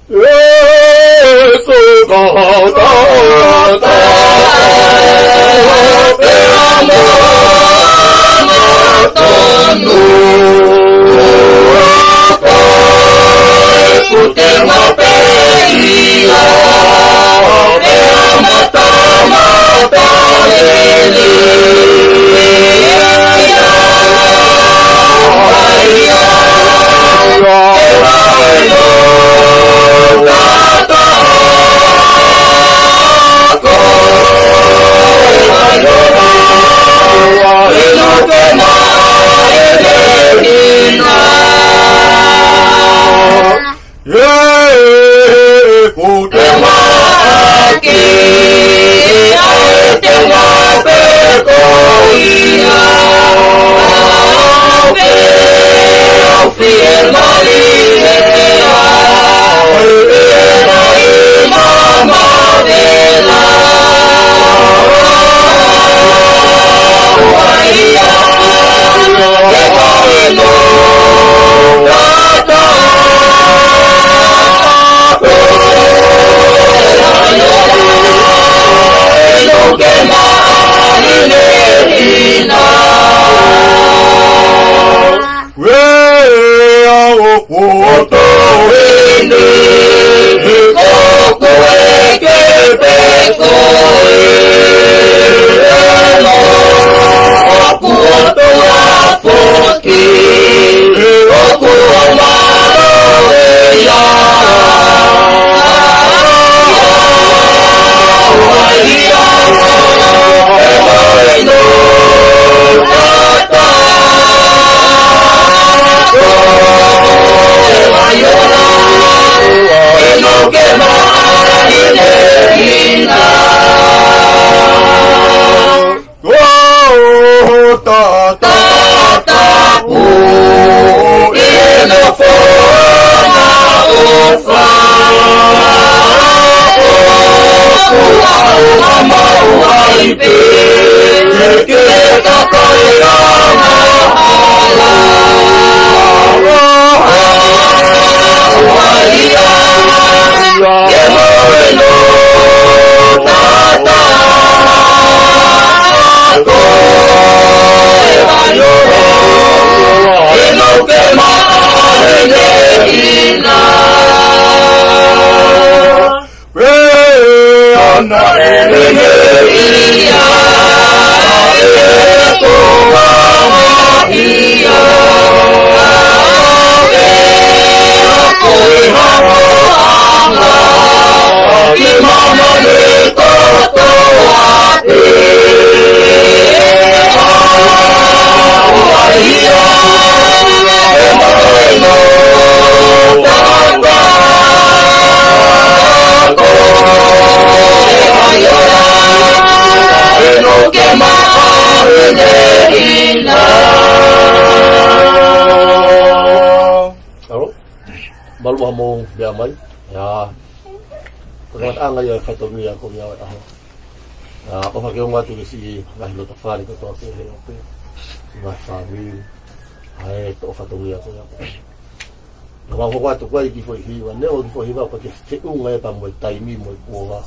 Maluah mo biamay ya pagkat ang ngayon katomiya ko ya ako pakiong watu si ngahilo tafari ko to si heope ngah family ai to fatomiya ko ya ngah ko watu ko iki foi hiwa ne o foi hiwa porque se un ngai pa mo taimi mo ko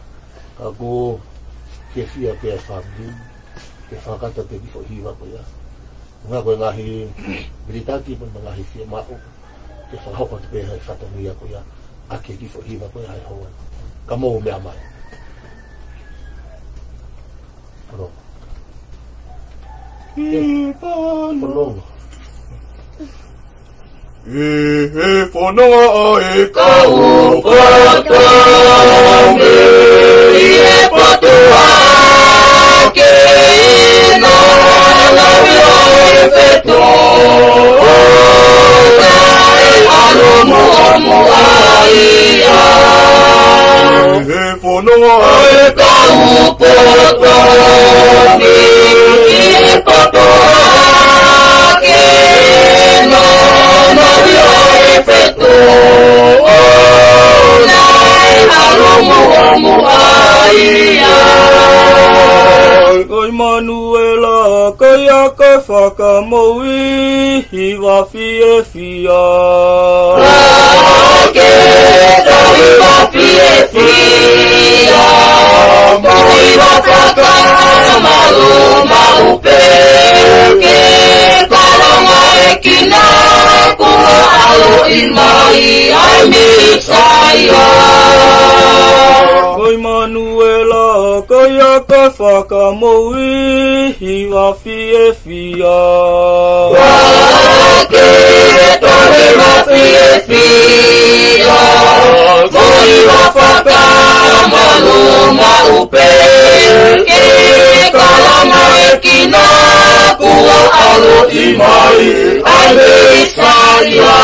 ako ke fia pe family ke fakata te ki foi hiwa ko ya ngah ko ngahi britaki pun ngahi si ma ke whakako te peha i whatangia ko ia ake ki whahiwa ko ia hai hoa ka mō mea mai Pano Pano Whanonga e kau patangi e patua ke ina lavia e wheto kai alo momo aia Whanonga e kau patangi e patua ke ina lavia e wheto kai alo momo aia Kai Manuela, kai aka whakamoui, hiwa fie fia. Rake Messiah. Koi Manuela, koi aka whakamoui, hiwa fie fia. Wake tore wa fie fia, koi wa whakamalo maupe, ke kalama e kina kua alo i mai, ai Messiah.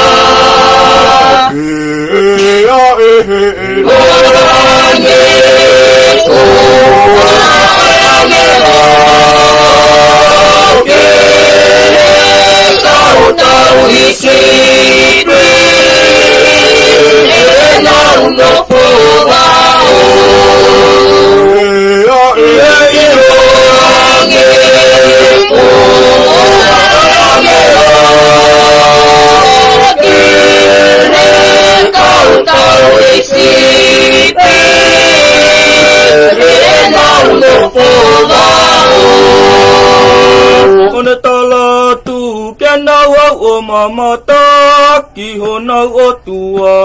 Orange, orange, tau tau isi tui, e nau no fōwao. Orange, tau tau isi Kone tala tu kia naua o mamata ki hona o tua.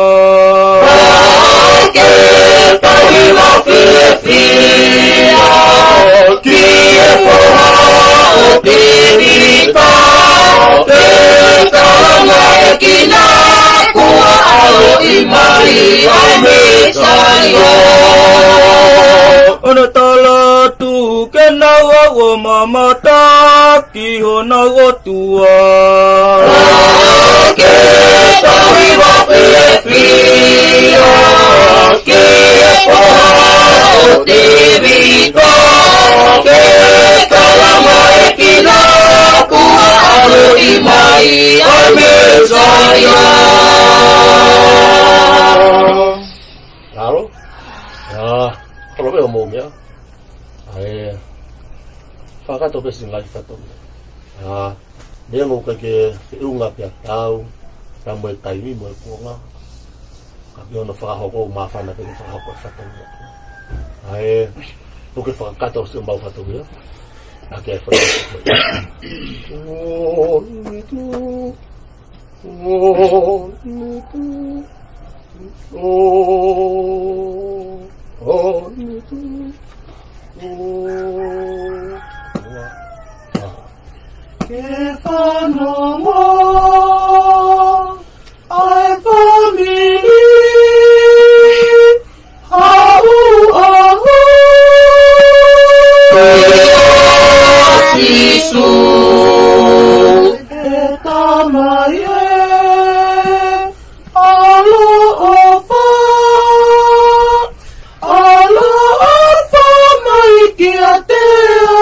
Ke tahi wa fie fia, ki e whoha o te rika, te kalama e kina kua alo i mai ai Messiah. Kone tala tu kia naua o mamata ki hona o tua. Ke tahi wa fie fia, ki e whoha o te rika, te kalama e kina kua alo i mai ai Messiah. Claro. Kalau be umumnya, fakat obe sin life fato. Dia mau ke unga pia tau, tamu taimi mo kuanga. Kami ono fakahoko mafana pe fakahoko fato. Porque fakat obe sin bau fato ya. Aqui fato. Que fa no more, I family, Sisu, etamaye, alo ofa, maikiatea.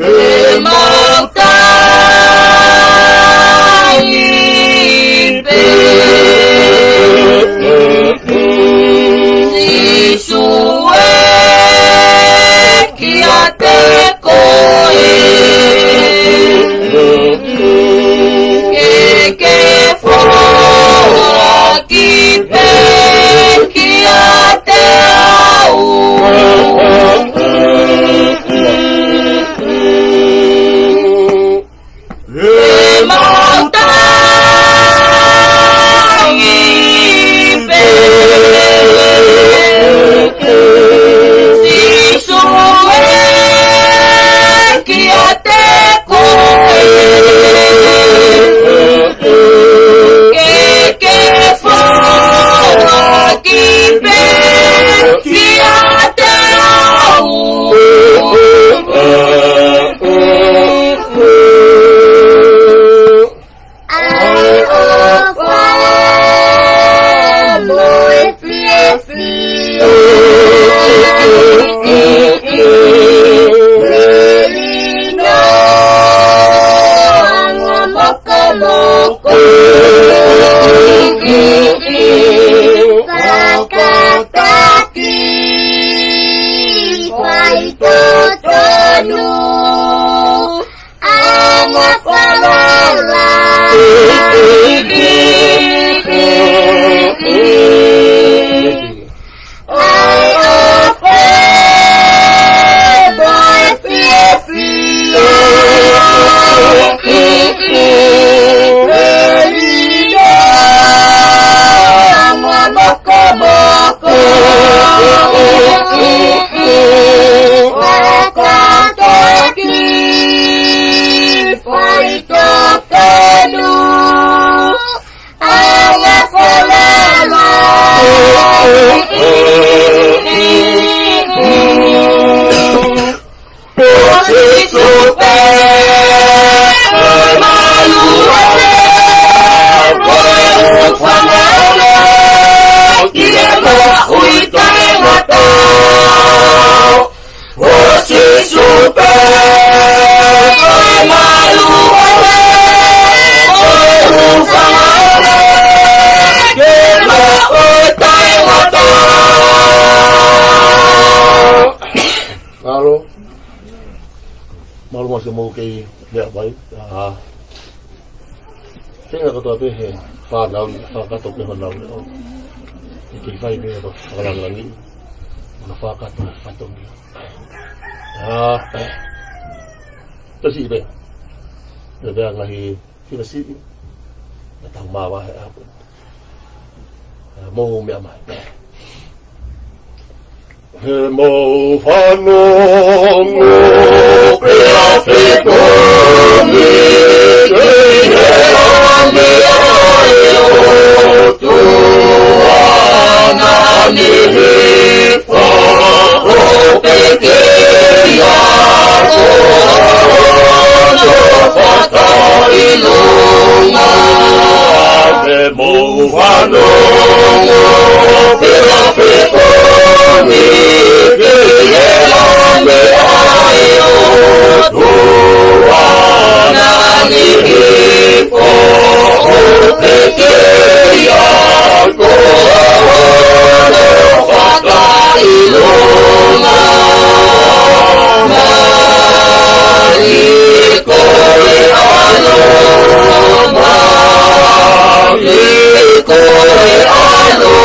Be Malu masih mau ke dia baik. Saya nggak tahu apa he. Faham, faham tu pun faham. Ini baik ni apa? Orang lagi. Mana faham tu faham. Tu sih be. Dia lagi kita sih. Datang bawa apa? Mau miamai. Mo fano mo preafiko mi me ayo tu anani fo peke ya no fata ilunga mo fano mo preafiko mi me ayo tu anani fo peke ya no fata ilunga mari kore alo mari kore alo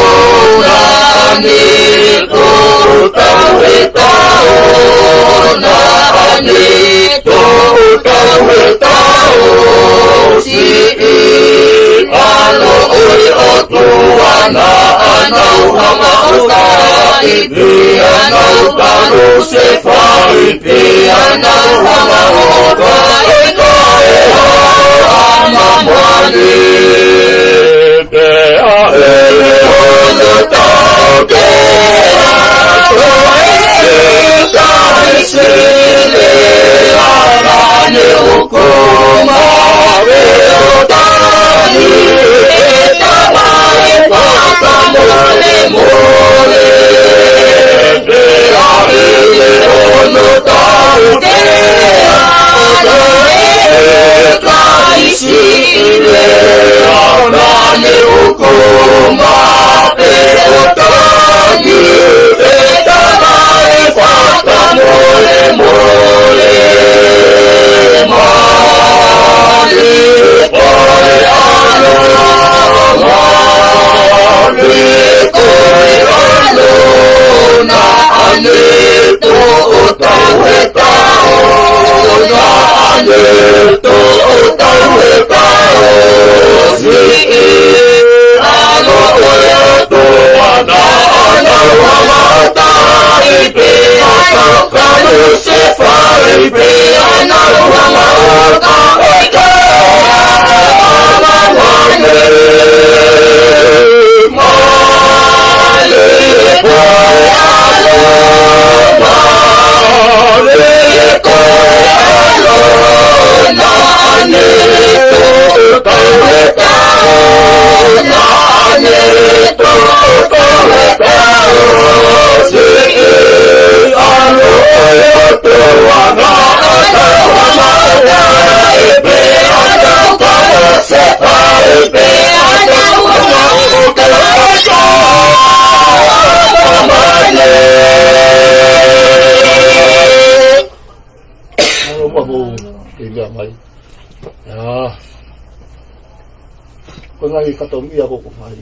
nani tu tahu tahu nani tu tahu tahu si alo oi otu ana hama uta ipi ana kanu sefai ipi ana hama uta iko ama mwani te ahele hono tauke sile arane ukuma veotani etamai fata mole mole de ahele ono tauke kai sile arane ukuma veotani etamai fata mole mole mali koi alo mali koi alo na ane tu utau hetao na ane tu utau hetao si alo oya tu ana wamata ipe ana kamu sefai ipe ana wamata ike ama wane mali koi alo mali koi alo na ane tu utau hetao na ane tu utau hetao si alo oyo tu ana wamata ipe ana kamu sefai ipe ana wamata ike Mau kaya mai. ngai katong ia ko fai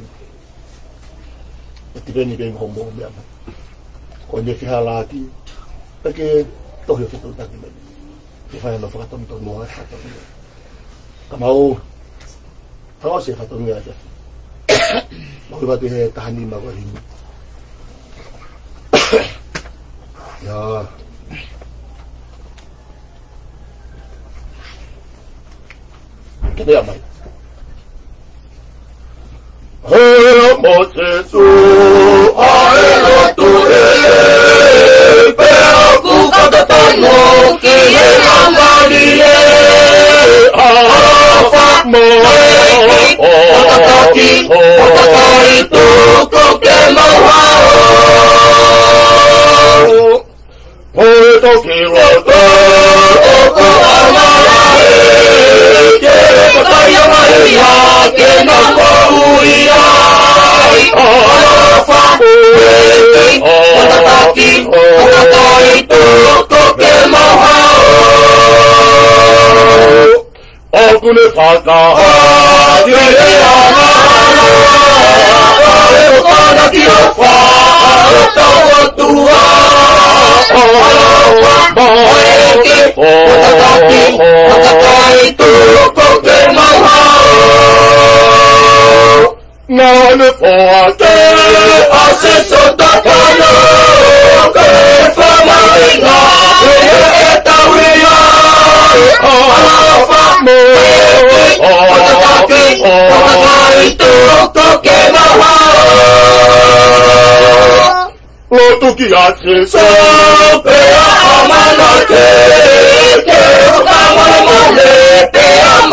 ti beni ben homo me ama ko ne ki halati porque to yo fitu ta ki ki fai no fa tom to no ha to kamau tao se fa to ngai ja mau ba te tahani ma ko rin ya que te llama Mochesu aero ture pero kuka tatano ki amarie afak mo otataki tu koke mahao poeto kiroto oko amarae ke kataya maria ke nakuia otataki tu koke mahao okune faka dire amara otataki ofa otawatua otataki tu koke mahao nane foate aseso takano ke famaringa etawia alafamo otataki tu koke mahao lotuki aseso pea amanake ke fukamamale pea